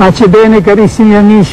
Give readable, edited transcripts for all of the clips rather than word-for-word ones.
Pace e bene, carissimi amici.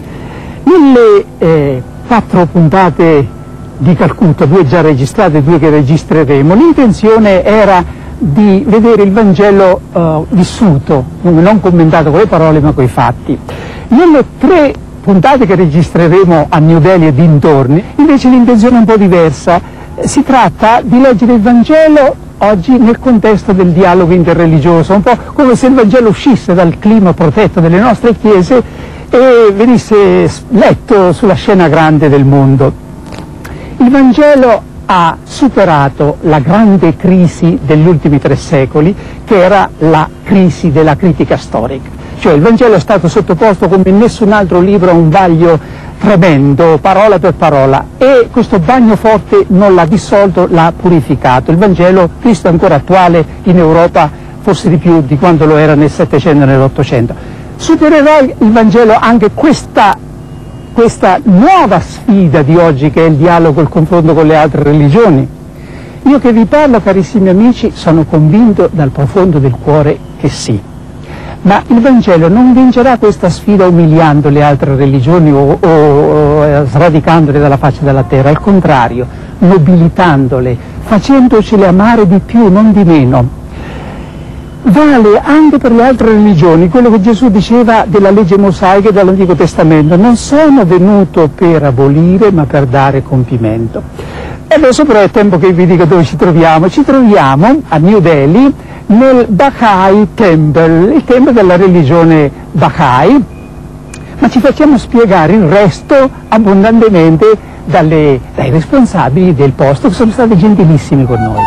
Nelle 4 puntate di Calcutta, 2 già registrate, 2 che registreremo, l'intenzione era di vedere il Vangelo vissuto, non commentato con le parole ma con i fatti. Nelle 3 puntate che registreremo a New Delhi e dintorni, invece l'intenzione è un po' diversa. Si tratta di leggere il Vangelo oggi nel contesto del dialogo interreligioso, un po' come se il Vangelo uscisse dal clima protetto delle nostre chiese e venisse letto sulla scena grande del mondo. Il Vangelo ha superato la grande crisi degli ultimi 3 secoli, che era la crisi della critica storica. Cioè il Vangelo è stato sottoposto come nessun altro libro a un vaglio tremendo, parola per parola, e questo bagno forte non l'ha dissolto, l'ha purificato. Il Vangelo, Cristo è ancora attuale in Europa, forse di più di quanto lo era nel Settecento e nell'Ottocento. Supererà il Vangelo anche questa nuova sfida di oggi, che è il dialogo, il confronto con le altre religioni? Io che vi parlo, carissimi amici, sono convinto dal profondo del cuore che sì. Ma il Vangelo non vincerà questa sfida umiliando le altre religioni o sradicandole dalla faccia della terra, al contrario, nobilitandole, facendocele amare di più, non di meno. Vale anche per le altre religioni quello che Gesù diceva della legge mosaica e dell'Antico Testamento: non sono venuto per abolire ma per dare compimento. E adesso però è tempo che vi dica dove ci troviamo. Ci troviamo a New Delhi, nel Baha'i Temple, il tempio della religione Baha'i, ma ci facciamo spiegare il resto abbondantemente dai responsabili del posto, che sono stati gentilissimi con noi.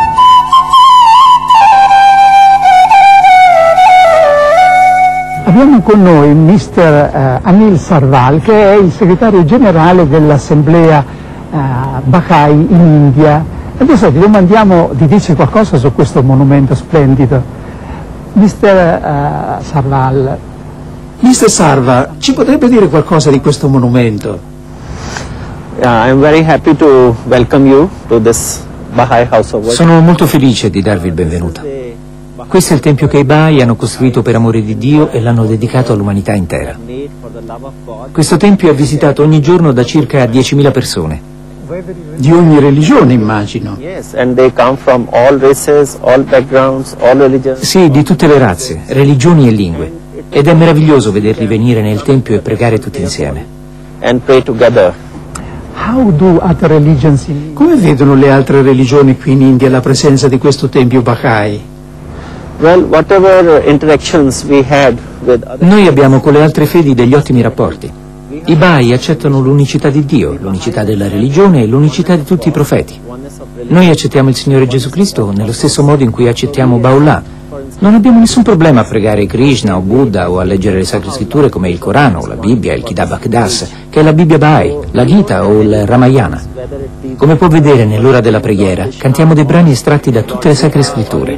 Abbiamo con noi Mr. Anil Sarwal, che è il segretario generale dell'Assemblea Baha'i in India. Adesso ti domandiamo di dirci qualcosa su questo monumento splendido. Mr. Sarwal. Mr. Sarwal, ci potrebbe dire qualcosa di questo monumento? I'm very happy to welcome you to this Baha'i House of Worship. Sono molto felice di darvi il benvenuto. Questo è il tempio che i Baha'i hanno costruito per amore di Dio e l'hanno dedicato all'umanità intera. Questo tempio è visitato ogni giorno da circa 10.000 persone. Di ogni religione, immagino. Yes, and they come from all races, all backgrounds, all religions. Sì, di tutte le razze, religioni e lingue. Ed è meraviglioso vederli venire nel tempio e pregare tutti insieme. And pray together. How do other religions Come vedono le altre religioni qui in India la presenza di questo tempio Baha'i? Well, whatever interactions we had with other... Noi abbiamo con le altre fedi degli ottimi rapporti. I Baha'i accettano l'unicità di Dio, l'unicità della religione e l'unicità di tutti i profeti. Noi accettiamo il Signore Gesù Cristo nello stesso modo in cui accettiamo Baha'u'llah. Non abbiamo nessun problema a pregare Krishna o Buddha o a leggere le sacre scritture come il Corano, la Bibbia, il Kitab Akdas, che è la Bibbia Baha'i, la Gita o il Ramayana. Come può vedere nell'ora della preghiera, cantiamo dei brani estratti da tutte le sacre scritture.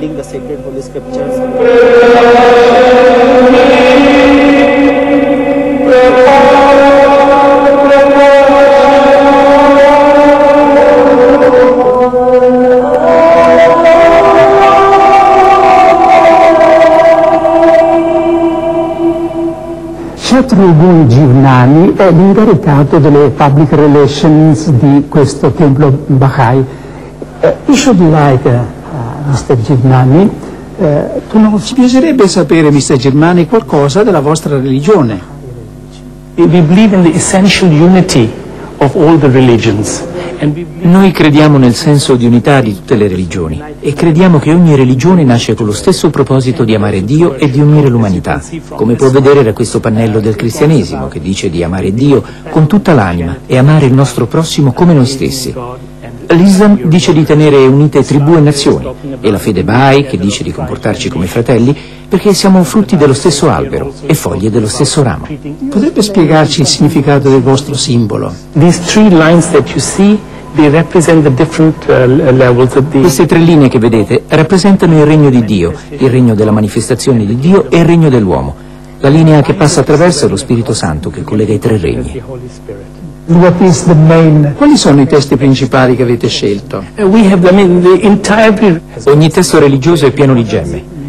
Shatrughu Jivnani è l'incaricato delle public relations di questo tempio Baha'i. You should like Mr. Jivnani. Ci piacerebbe sapere, Mr. Jivnani, qualcosa della vostra religione. We believe in the essential unity of all the religions. Noi crediamo nel senso di unità di tutte le religioni e crediamo che ogni religione nasce con lo stesso proposito di amare Dio e di unire l'umanità, come può vedere da questo pannello del cristianesimo che dice di amare Dio con tutta l'anima e amare il nostro prossimo come noi stessi. L'Islam dice di tenere unite tribù e nazioni e la fede Baha'i che dice di comportarci come fratelli perché siamo frutti dello stesso albero e foglie dello stesso ramo. Potrebbe spiegarci il significato del vostro simbolo? These 3 lines that you see, they represent the different levels of the... Queste 3 linee che vedete rappresentano il regno di Dio, il regno della manifestazione di Dio e il regno dell'uomo. La linea che passa attraverso è lo Spirito Santo che collega i 3 regni. What is the main... Quali sono i testi principali che avete scelto? We have, the entire... Ogni testo religioso è pieno di gemme.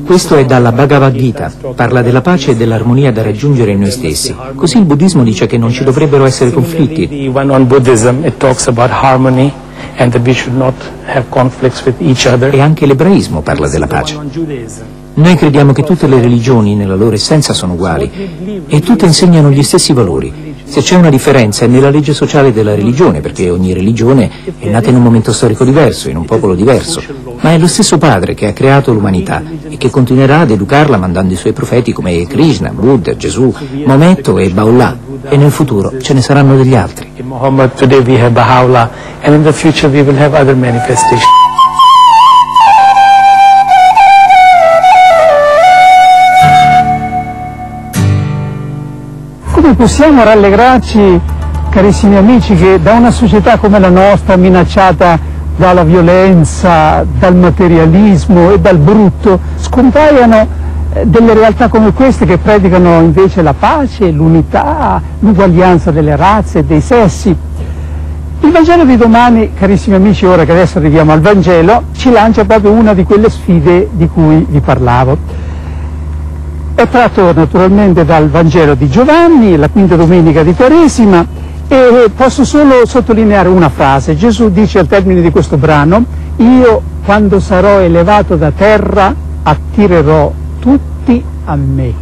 Questo è dalla Bhagavad Gita, parla della pace e dell'armonia da raggiungere in noi stessi. Così il buddismo dice che non ci dovrebbero essere conflitti. The one on Buddhism, it talks about harmony and that we should not have conflicts with each other. E anche l'ebraismo parla della pace. Noi crediamo che tutte le religioni nella loro essenza sono uguali e tutte insegnano gli stessi valori. Se c'è una differenza è nella legge sociale della religione, perché ogni religione è nata in un momento storico diverso, in un popolo diverso, ma è lo stesso Padre che ha creato l'umanità e che continuerà ad educarla mandando i suoi profeti come Krishna, Buddha, Gesù, Maometto e Baha'u'llah, e nel futuro ce ne saranno degli altri. In Muhammad today we have Baha'u'llah and in the future we will have other manifestations. Come possiamo rallegrarci, carissimi amici, che da una società come la nostra, minacciata dalla violenza, dal materialismo e dal brutto, scompaiano delle realtà come queste che predicano invece la pace, l'unità, l'uguaglianza delle razze e dei sessi. Il Vangelo di domani, carissimi amici, ora che adesso arriviamo al Vangelo, ci lancia proprio una di quelle sfide di cui vi parlavo. È tratto naturalmente dal Vangelo di Giovanni, la quinta domenica di Quaresima, e posso solo sottolineare una frase. Gesù dice al termine di questo brano: io quando sarò elevato da terra attirerò tutti a me.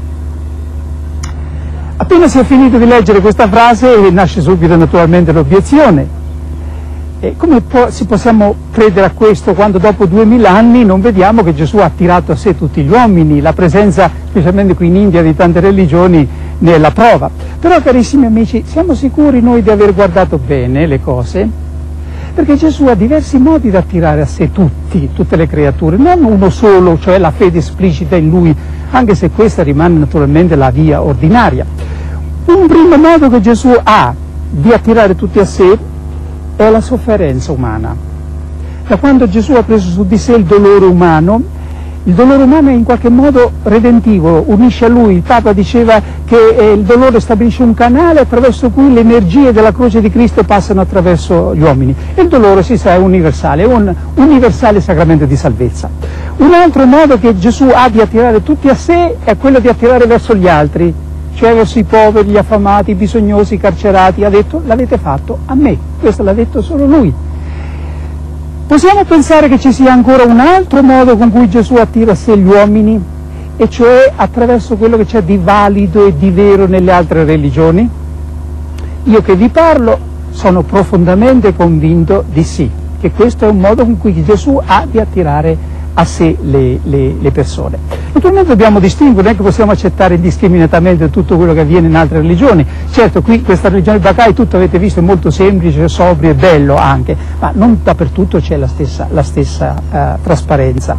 Appena si è finito di leggere questa frase nasce subito naturalmente l'obiezione. E come possiamo credere a questo quando dopo 2000 anni non vediamo che Gesù ha attirato a sé tutti gli uomini? La presenza, specialmente qui in India, di tante religioni ne è la prova. Però, carissimi amici, siamo sicuri noi di aver guardato bene le cose? Perché Gesù ha diversi modi di attirare a sé tutte le creature, non uno solo, cioè la fede esplicita in Lui, anche se questa rimane naturalmente la via ordinaria. Un primo modo che Gesù ha di attirare tutti a sé è la sofferenza umana. Da quando Gesù ha preso su di sé il dolore umano è in qualche modo redentivo, unisce a Lui. Il Papa diceva che il dolore stabilisce un canale attraverso cui le energie della croce di Cristo passano attraverso gli uomini. E il dolore, si sa, è universale, è un universale sacramento di salvezza. Un altro modo che Gesù ha di attirare tutti a sé è quello di attirare verso gli altri, cioè verso i poveri, gli affamati, i bisognosi, i carcerati. Ha detto: l'avete fatto a me. Questo l'ha detto solo Lui. Possiamo pensare che ci sia ancora un altro modo con cui Gesù attira a sé gli uomini, e cioè attraverso quello che c'è di valido e di vero nelle altre religioni? Io che vi parlo sono profondamente convinto di sì, che questo è un modo con cui Gesù ha di attirare a sé le persone. Naturalmente dobbiamo distinguere, non è che possiamo accettare indiscriminatamente tutto quello che avviene in altre religioni. Certo, qui questa religione Bahá'í, tutto avete visto, è molto semplice, sobrio e bello anche, ma non dappertutto c'è la stessa trasparenza.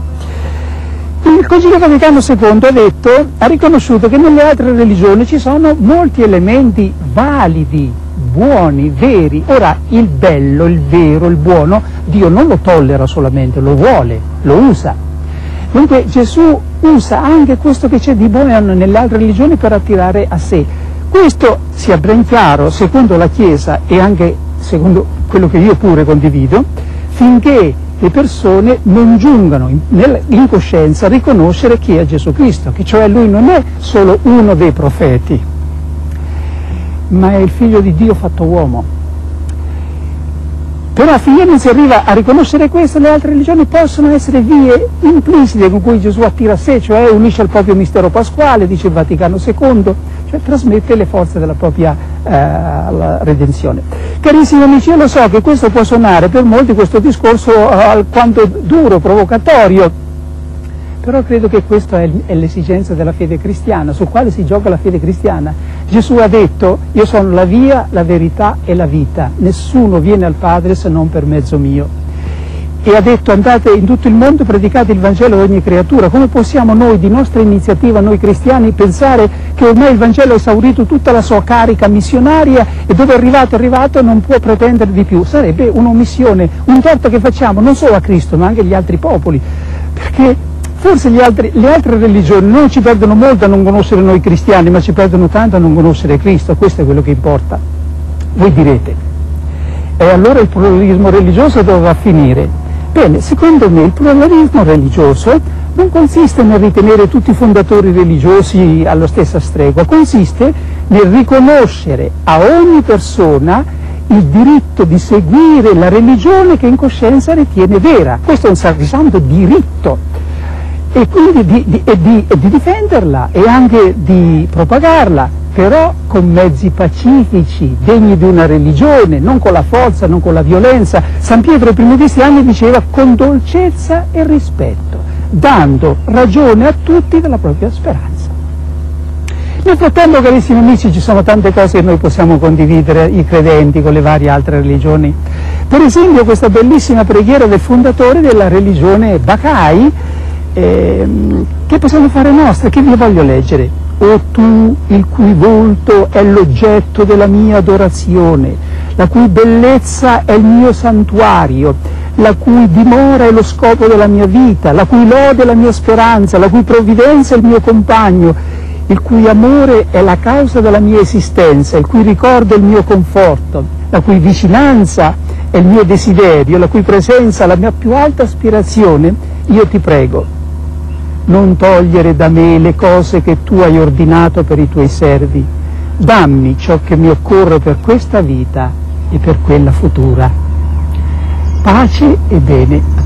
Il Concilio Vaticano II ha riconosciuto che nelle altre religioni ci sono molti elementi validi, buoni, veri. Ora, il bello, il vero, il buono, Dio non lo tollera solamente, lo vuole, lo usa. Dunque Gesù usa anche questo che c'è di buono nelle altre religioni per attirare a sé. Questo sia ben chiaro, secondo la Chiesa e anche secondo quello che io pure condivido, finché le persone non giungano in coscienza a riconoscere chi è Gesù Cristo, che cioè Lui non è solo uno dei profeti, ma è il Figlio di Dio fatto uomo. Però finché non si arriva a riconoscere questo, le altre religioni possono essere vie implicite con cui Gesù attira a sé, cioè unisce al proprio mistero pasquale, dice il Vaticano II, cioè trasmette le forze della propria redenzione. Carissimi amici, io lo so che questo può suonare per molti, questo discorso alquanto duro, provocatorio, però credo che questa è l'esigenza della fede cristiana, su quale si gioca la fede cristiana. Gesù ha detto: io sono la via, la verità e la vita, nessuno viene al Padre se non per mezzo mio. E ha detto: andate in tutto il mondo, predicate il Vangelo ad ogni creatura. Come possiamo noi, di nostra iniziativa, noi cristiani, pensare che ormai il Vangelo ha esaurito tutta la sua carica missionaria e dove è arrivato non può pretendere di più? Sarebbe un'omissione, un torto che facciamo non solo a Cristo ma anche agli altri popoli, perché forse le altre religioni non ci perdono molto a non conoscere noi cristiani, ma ci perdono tanto a non conoscere Cristo. Questo è quello che importa. Voi direte: e allora il pluralismo religioso dove va a finire? Bene, secondo me il pluralismo religioso non consiste nel ritenere tutti i fondatori religiosi alla stessa stregua, consiste nel riconoscere a ogni persona il diritto di seguire la religione che in coscienza ritiene vera. Questo è un sacrosanto diritto, e quindi di difenderla e anche di propagarla, però con mezzi pacifici, degni di una religione, non con la forza, non con la violenza. San Pietro ai primi cristiani diceva con dolcezza e rispetto, dando ragione a tutti della propria speranza. Nel frattempo, carissimi amici, ci sono tante cose che noi possiamo condividere, i credenti, con le varie altre religioni. Per esempio questa bellissima preghiera del fondatore della religione Bahá'í, che possiamo fare nostra, che vi voglio leggere. O tu, il cui volto è l'oggetto della mia adorazione, la cui bellezza è il mio santuario, la cui dimora è lo scopo della mia vita, la cui lode è la mia speranza, la cui provvidenza è il mio compagno, il cui amore è la causa della mia esistenza, il cui ricordo è il mio conforto, la cui vicinanza è il mio desiderio, la cui presenza è la mia più alta aspirazione, io ti prego, non togliere da me le cose che tu hai ordinato per i tuoi servi, dammi ciò che mi occorre per questa vita e per quella futura. Pace e bene